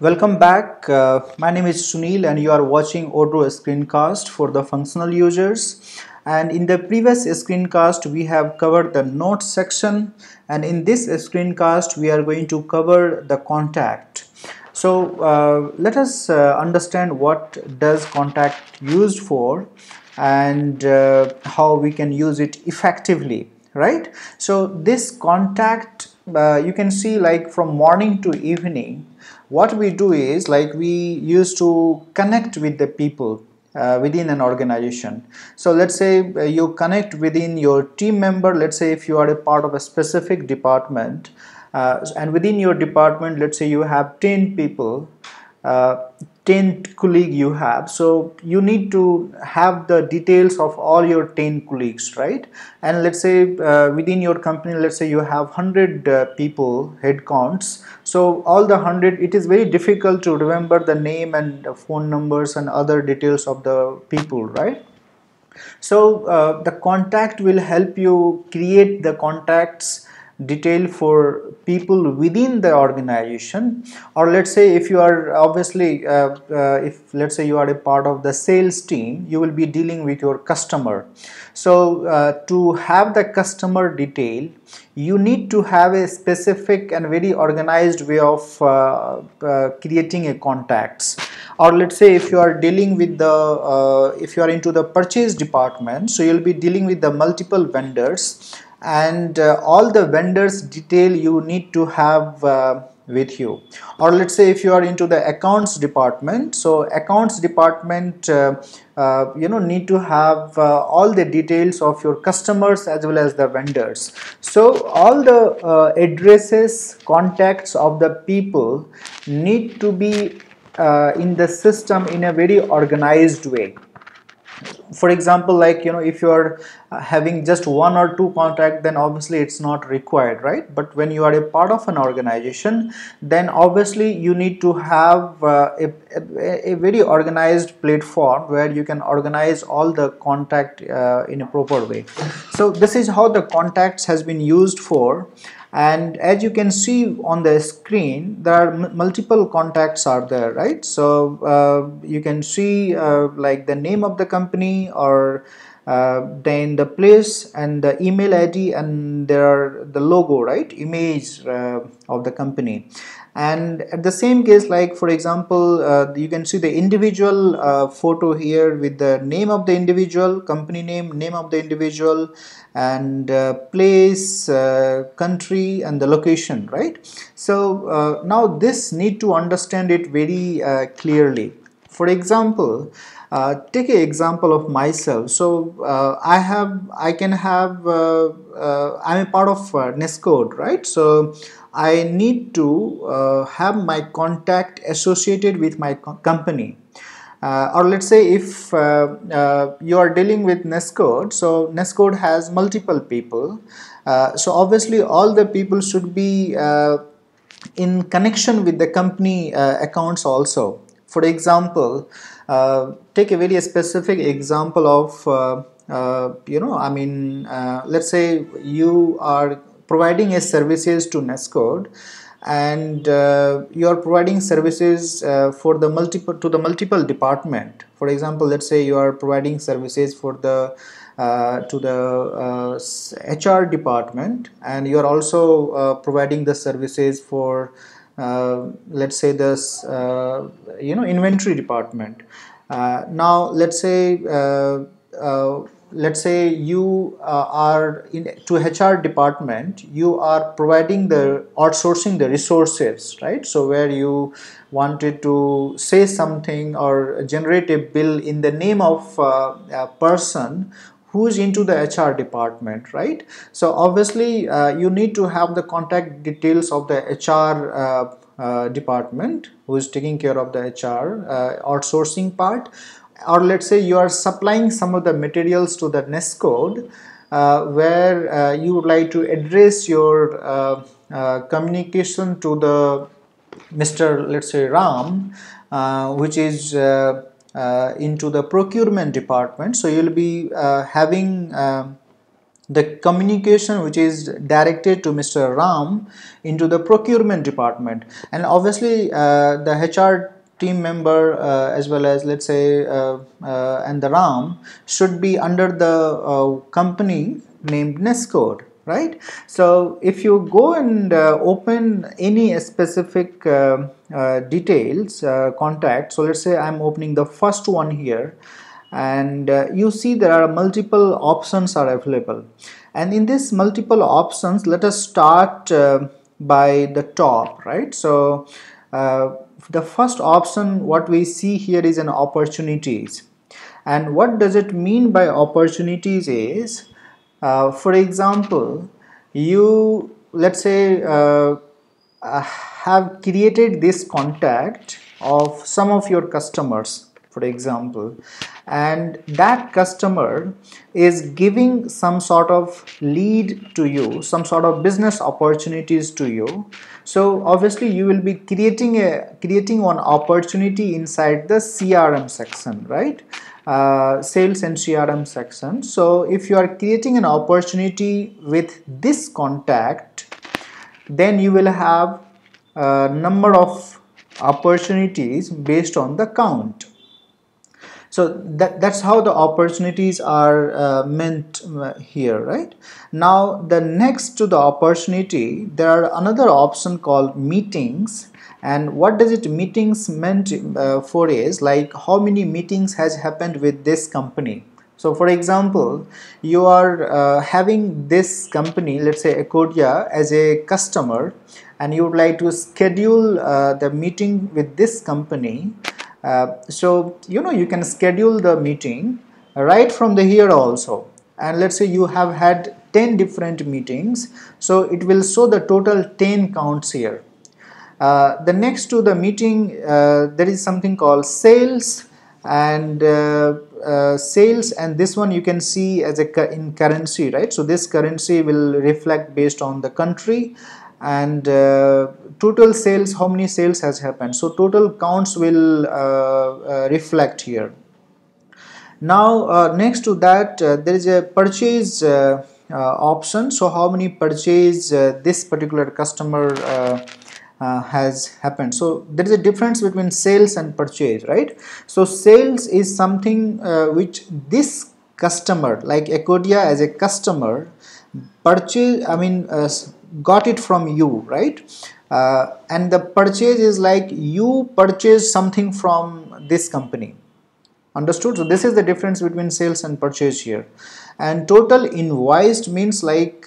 Welcome back. My name is Sunil and you are watching Odoo screencast for the functional users. And in the previous screencast, we have covered the notes section, and in this screencast, we are going to cover the contact. So let us understand what does contact used for and how we can use it effectively, right? So this contact, you can see, like from morning to evening, what we do is, like, we used to connect with the people within an organization. So let's say you connect within your team member. Let's say if you are a part of a specific department, and within your department, let's say you have 10 people, uh, 10 colleague you have, so you need to have the details of all your 10 colleagues, right? And let's say within your company, let's say you have 100 people head counts, so all the 100, it is very difficult to remember the name and phone numbers and other details of the people, right? So the contact will help you create the contacts detail for people within the organization. Or let's say if you are obviously if let's say you are a part of the sales team, you will be dealing with your customer. So to have the customer detail, you need to have a specific and very organized way of creating a contacts. Or let's say if you are dealing with the if you are into the purchase department, so you'll be dealing with the multiple vendors, and all the vendors detail you need to have with you. Or let's say if you are into the accounts department, so accounts department need to have all the details of your customers as well as the vendors. So all the addresses, contacts of the people need to be in the system in a very organized way. For example, like, if you are having just one or two contact, then obviously it's not required, right? But when you are a part of an organization, then obviously you need to have a very organized platform where you can organize all the contact in a proper way. So this is how the contacts has been used for. And as you can see on the screen, there are multiple contacts are there, right? So you can see like the name of the company, or then the place and the email ID, and there are the logo, right, image of the company. And at the same case, like for example, you can see the individual photo here with the name of the individual, company name, name of the individual, and place, country, and the location, right? So now this need to understand it very clearly. For example, take an example of myself. So I can have I'm a part of Nescode, right? So I need to have my contact associated with my company. Or let's say if you are dealing with Nescode, so Nescode has multiple people. So obviously all the people should be in connection with the company accounts also. For example, take a very specific example of let's say you are providing a services to Nescode, and you are providing services for the multiple department. For example, let's say you are providing services for the to the HR department, and you are also providing the services for let's say this inventory department. Now let's say you are to HR department, you are providing the outsourcing the resources, right? So where you wanted to say something or generate a bill in the name of a person who's into the HR department, right? So obviously you need to have the contact details of the HR department who is taking care of the HR outsourcing part. Or let's say you are supplying some of the materials to the Nescode, where you would like to address your communication to the Mr. let's say Ram, which is into the procurement department. So you'll be having the communication which is directed to Mr. Ram into the procurement department, and obviously the HR team member as well as, let's say, and the Ram should be under the company named Nescode, right? So if you go and open any specific details contact, so let's say I'm opening the first one here, and you see there are multiple options are available, and in this multiple options, let us start by the top, right? So the first option what we see here is an opportunities, and what does it mean by opportunities is, for example, you, let's say, have created this contact of some of your customers, for example, and that customer is giving some sort of lead to you, some sort of business opportunities to you. So obviously you will be creating one opportunity inside the CRM section, right? Sales and CRM section. So if you are creating an opportunity with this contact, then you will have a number of opportunities based on the count. So that's how the opportunities are meant here, right? Now the next to the opportunity, there are another option called meetings. And what does it meetings meant for is like how many meetings has happened with this company. So for example, you are having this company, let's say Ecodia, as a customer, and you would like to schedule the meeting with this company. So you can schedule the meeting right from the here also, and let's say you have had 10 different meetings, so it will show the total 10 counts here. The next to the meeting, there is something called sales, and sales, and this one you can see as in currency, right? So this currency will reflect based on the country, and total sales, how many sales has happened, so total counts will reflect here. Now next to that, there is a purchase option. So how many purchase this particular customer has happened. So there is a difference between sales and purchase, right? So sales is something which this customer, like Ecodia as a customer, purchase, got it from you, right? And the purchase is like you purchase something from this company. Understood? So this is the difference between sales and purchase here. And total invoiced means like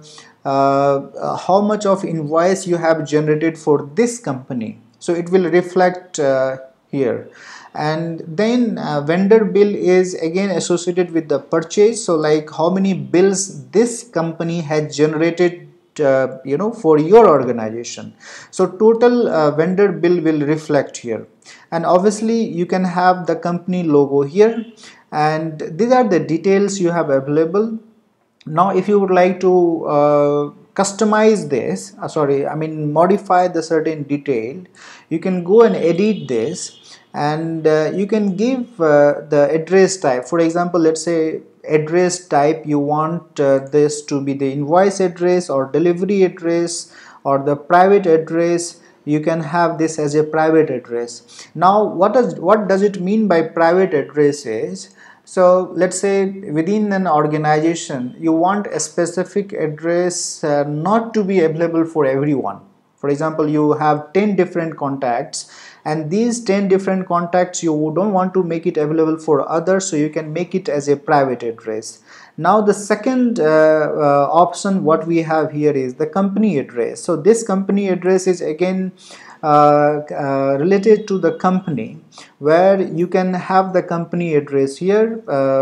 how much of invoice you have generated for this company. So it will reflect here. And then vendor bill is again associated with the purchase. So like how many bills this company has generated for your organization. So total vendor bill will reflect here. And obviously you can have the company logo here, and these are the details you have available. Now if you would like to customize this, modify the certain detail, you can go and edit this, and you can give the address type. For example, let's say address type, you want this to be the invoice address or delivery address or the private address. You can have this as a private address. Now what does it mean by private address is, so let's say within an organization you want a specific address not to be available for everyone. For example, you have 10 different contacts, and these 10 different contacts you don't want to make it available for others, so you can make it as a private address. Now the second option what we have here is the company address. So this company address is again related to the company, where you can have the company address here,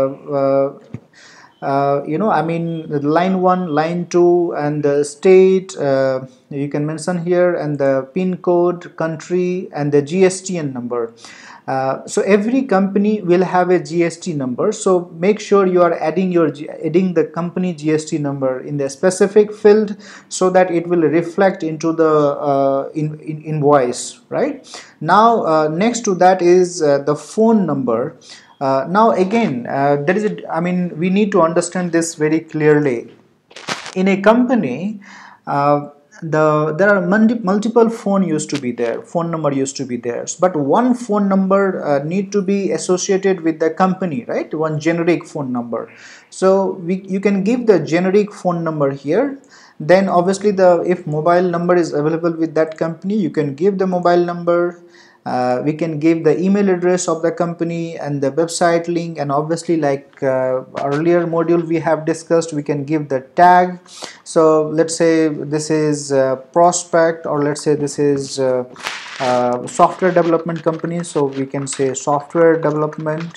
line 1, line 2, and the state you can mention here, and the pin code, country, and the GSTN number. So every company will have a GST number, so make sure you are adding the company GST number in the specific field, so that it will reflect into the invoice, right? Now next to that is the phone number. Now again, there is a, I mean, we need to understand this very clearly. In a company, there are multiple phone used to be there, phone number used to be there, but one phone number need to be associated with the company, right? One generic phone number. So you can give the generic phone number here. Then obviously if mobile number is available with that company, you can give the mobile number. We can give the email address of the company and the website link, and obviously, like earlier module we have discussed, we can give the tag. So let's say this is prospect, or let's say this is software development company, so we can say software development.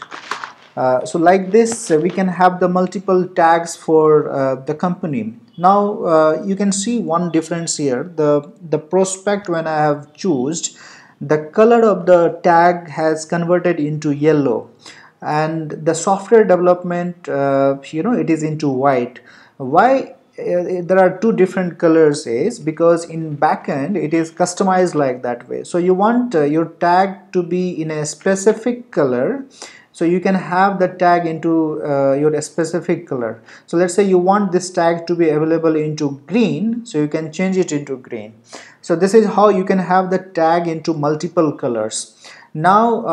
So like this, we can have the multiple tags for the company. Now you can see one difference here. The prospect, when I have chosen, the color of the tag has converted into yellow, and the software development, it is into white. Why there are two different colors is because in backend it is customized like that way. So you want your tag to be in a specific color, so you can have the tag into your specific color. So let's say you want this tag to be available into green, so you can change it into green. So this is how you can have the tag into multiple colors. Now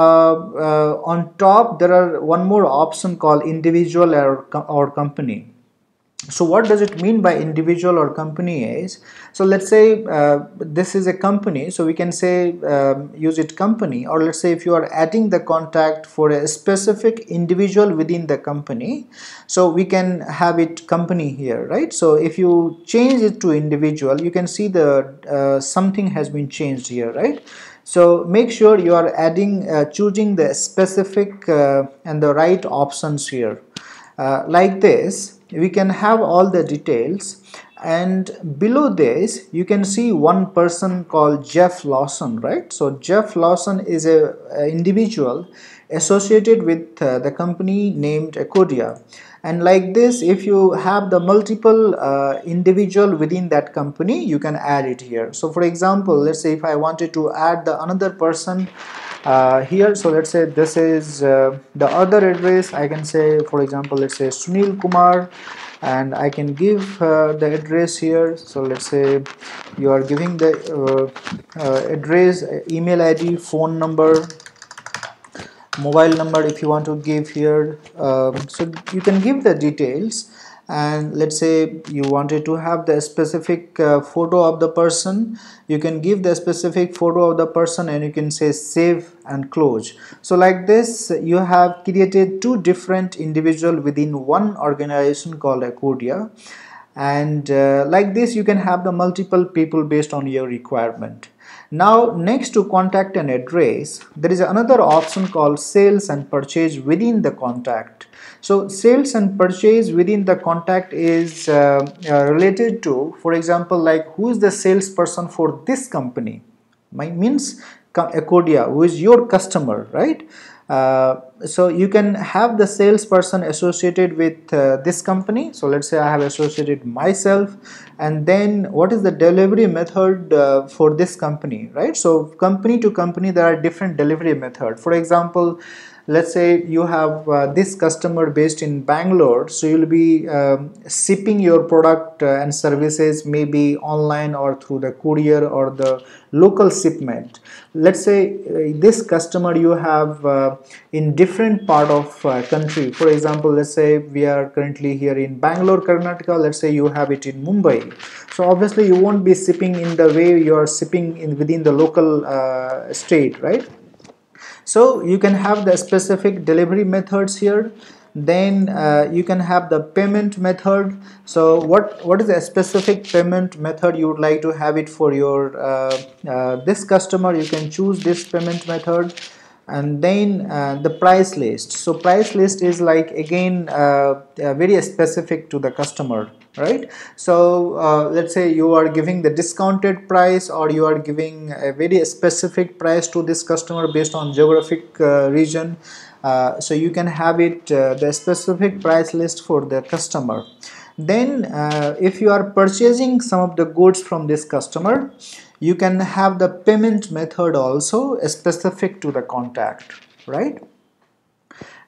on top there are one more option called individual or company. So what does it mean by individual or company is, so let's say this is a company, so we can say use it company, or let's say if you are adding the contact for a specific individual within the company, so we can have it company here, right? So if you change it to individual, you can see the something has been changed here, right? So make sure you are adding choosing the specific and the right options here. Like this, we can have all the details, and below this you can see one person called Jeff Lawson, right? So Jeff Lawson is a individual associated with the company named Acodia. And like this, if you have the multiple individual within that company, you can add it here. So for example, let's say if I wanted to add the another person here, so let's say this is the other address. I can say, for example, let's say Sunil Kumar, and I can give the address here. So let's say you are giving the address, email ID, phone number, mobile number if you want to give here. So you can give the details, and let's say you wanted to have the specific photo of the person, you can give the specific photo of the person, and you can say save and close. So like this, you have created two different individuals within one organization called Acodia. And like this, you can have the multiple people based on your requirement. Now next to contact and address, there is another option called sales and purchase within the contact. So sales and purchase within the contact is related to, for example, like who is the salesperson for this company. Means Acodia, who is your customer, right? So you can have the salesperson associated with this company. So let's say I have associated myself, and then what is the delivery method for this company, right? So company to company there are different delivery method. For example, let's say you have this customer based in Bangalore, so you'll be shipping your product and services maybe online or through the courier or the local shipment. Let's say this customer you have in different part of country. For example, let's say we are currently here in Bangalore, Karnataka. Let's say you have it in Mumbai. So obviously you won't be shipping in the way you are shipping in within the local state, right? So you can have the specific delivery methods here. Then you can have the payment method. So what is the specific payment method you would like to have it for your this customer? You can choose this payment method. And then the price list. So price list is like again very specific to the customer, right? So let's say you are giving the discounted price, or you are giving a very specific price to this customer based on geographic region. So you can have it the specific price list for the customer. Then if you are purchasing some of the goods from this customer, you can have the payment method also specific to the contact, right?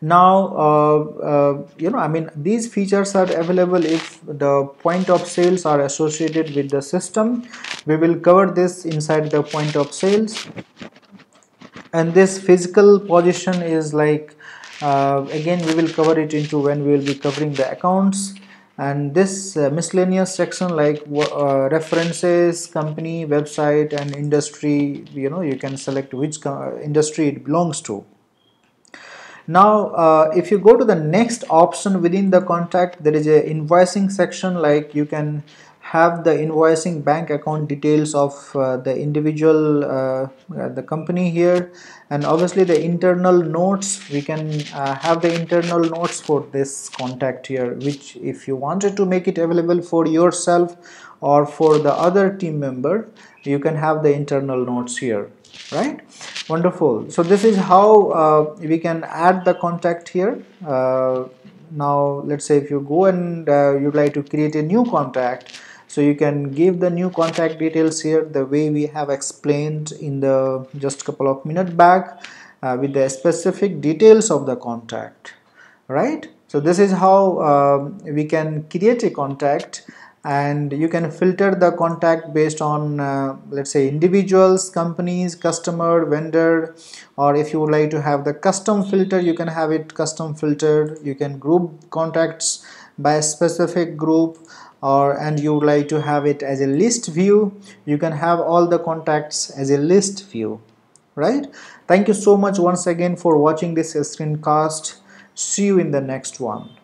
Now I mean, these features are available if the point of sales are associated with the system. We will cover this inside the point of sales. And this physical position is like, again we will cover it into when we will be covering the accounts. And this miscellaneous section like references, company website, and industry, you can select which industry it belongs to. Now if you go to the next option within the contact, there is a invoicing section. Like you can have the invoicing bank account details of the individual, the company here. And obviously the internal notes, we can have the internal notes for this contact here, which if you wanted to make it available for yourself or for the other team member, you can have the internal notes here, right? Wonderful. So this is how we can add the contact here. Now let's say if you go and you'd like to create a new contact, so you can give the new contact details here the way we have explained in the just couple of minutes back, with the specific details of the contact, right? So this is how we can create a contact. And you can filter the contact based on let's say individuals, companies, customer, vendor. Or if you would like to have the custom filter, you can have it custom filtered. You can group contacts by a specific group, or and you would like to have it as a list view, you can have all the contacts as a list view, right? Thank you so much once again for watching this screencast. See you in the next one.